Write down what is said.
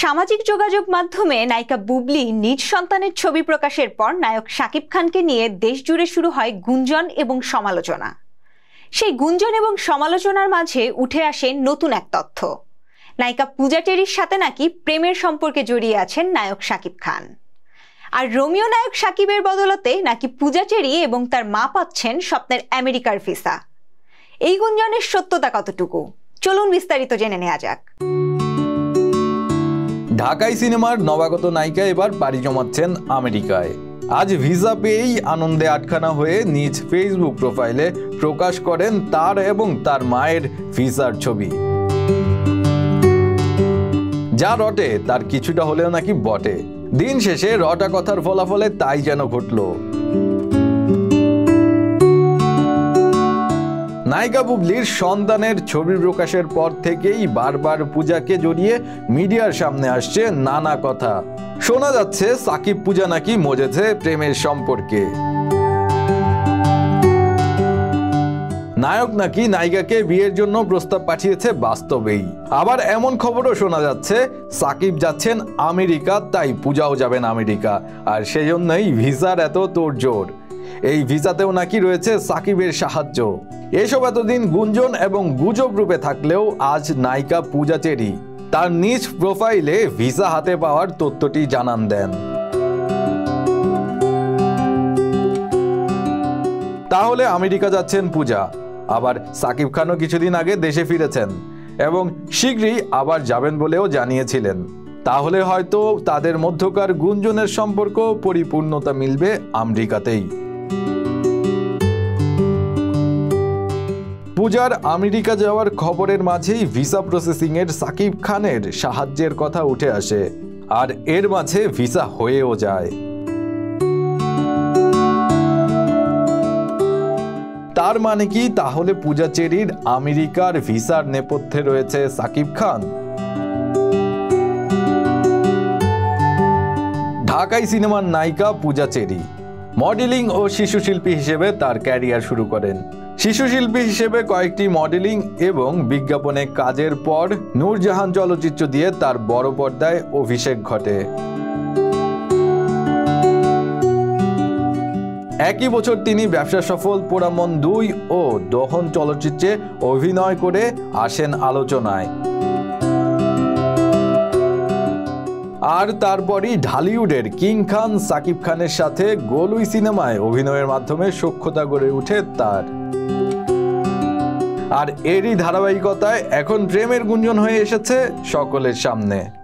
সামাজিক যোগাযোগ মাধ্যমে নায়িকা বুবলি নিজ সন্তানের ছবি প্রকাশের পর নায়ক শাকিব খানকে নিয়ে দেশ জুড়ে শুরু হয় গুঞ্জন এবং সমালোচনা। সেই গুঞ্জন এবং সমালোচনার মাঝে উঠে আসে নতুন এক তথ্য, নায়িকা পূজা চেরির সাথে নাকি প্রেমের সম্পর্কে জড়িয়ে আছেন নায়ক শাকিব খান। আর রোমিও নায়ক শাকিবের বদলতে নাকি পূজা চেরি এবং তার মা পাচ্ছেন স্বপ্নের আমেরিকার ভিসা। এই গুঞ্জনের সত্যতা কতটুকু, চলুন বিস্তারিত জেনে নেওয়া যাক। ঢাকাই সিনেমার নবাগত নায়িকা এবার পাড়ি জমাচ্ছেন আমেরিকায়। আজ ভিসা পেয়েই আনন্দে আটখানা হয়ে নিজ ফেসবুক প্রোফাইলে প্রকাশ করেন তার এবং তার মায়ের ভিসার ছবি। যা রটে তার কিছুটা হলেও নাকি বটে। দিন শেষে রটা কথার ফলাফলে তাই যেন ঘটল। নায়িকা বুবলির সন্তানের ছবি প্রকাশের পর থেকেই বারবার পূজাকে জড়িয়ে মিডিয়ার সামনে আসছে নানা কথা। শোনা যাচ্ছে সাকিব পূজা নাকি মজেছে প্রেমের সম্পর্কে। নায়ক নাকি নায়িকাকে বিয়ের জন্য প্রস্তাব পাঠিয়েছে বাস্তবেই। আবার এমন খবরও শোনা যাচ্ছে সাকিব যাচ্ছেন আমেরিকা, তাই পূজাও যাবেন আমেরিকা, আর সেজন্যই ভিসার এত তোড়জোড়। এই ভিসাতেও নাকি রয়েছে সাকিবের সাহায্য। এসব এতদিন গুঞ্জন এবং গুজব রূপে থাকলেও আজ নায়িকা পূজা চেরি তার নিজ প্রোফাইলে ভিসা হাতে পাওয়ার তথ্যটি জানান দেন। তাহলে আমেরিকা যাচ্ছেন পূজা, আবার সাকিব খানও কিছুদিন আগে দেশে ফিরেছেন এবং শীঘ্রই আবার যাবেন বলেও জানিয়েছিলেন। তাহলে হয়তো তাদের মধ্যকার গুঞ্জনের সম্পর্ক পরিপূর্ণতা মিলবে আমেরিকাতেই। পূজার আমেরিকা যাওয়ার খবরের মাঝেই ভিসা প্রসেসিং এর সাকিব খানের সাহায্যের কথা উঠে আসে, আর এর মাঝে ভিসা হয়েও যায়। তার মানে কি তাহলে পূজা চেরির আমেরিকার ভিসার নেপথ্যে রয়েছে সাকিব খান? ঢাকাই সিনেমার নায়িকা পূজা চেরি মডেলিং ও শিশু শিল্পী হিসেবে তার ক্যারিয়ার শুরু করেন। শিশু শিল্পী হিসেবে কয়েকটি মডেলিং এবং বিজ্ঞাপনে কাজের পর নূরজাহান চলচ্চিত্র দিয়ে তার বড় পর্দায় অভিষেক ঘটে। একই বছর তিনি ব্যবসা সফল পোড়ামন 2 ও দহন চলচ্চিত্রে অভিনয় করে আসেন আলোচনায়। আর তারপরই ঢালিউডের কিং খান সাকিব খানের সাথে গোলুই সিনেমায় অভিনয়ের মাধ্যমে সখ্যতা গড়ে ওঠে তার। আর এরই ধারাবাহিকতায় এখন প্রেমের গুঞ্জন হয়ে এসেছে সকলের সামনে।